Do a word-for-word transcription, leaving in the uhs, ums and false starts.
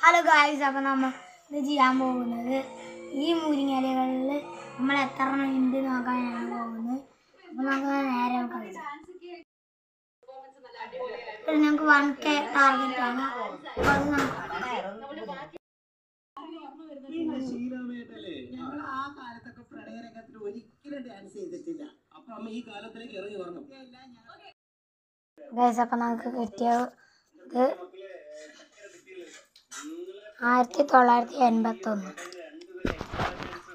Hello guys, അപ്പോൾ നമ്മൾ ഇത് ചെയ്യാൻ പോകുന്നത് ഈ മുരിങ്ങയിലകളിൽ നമ്മൾ എത്ര എണ്ണം ഉണ്ട് നോക്കാനാണ് പോകുന്നത്. അപ്പോൾ നമുക്ക് നേരെ കളിക്കാം. ഞങ്ങൾക്ക് വൺ കെ ടാർഗറ്റാണ്. അപ്പോൾ അത് നമുക്ക് ഗൈസ്, അപ്പം നമുക്ക് കിട്ടിയത് ആയിരത്തി തൊള്ളായിരത്തി എൺപത്തൊന്ന്.